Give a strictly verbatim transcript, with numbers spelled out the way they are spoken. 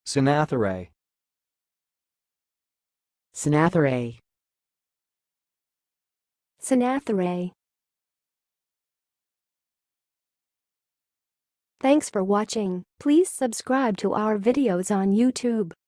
Sinnathuray. Sinnathuray. Sinnathuray. Thanks for watching. Please subscribe to our videos on YouTube.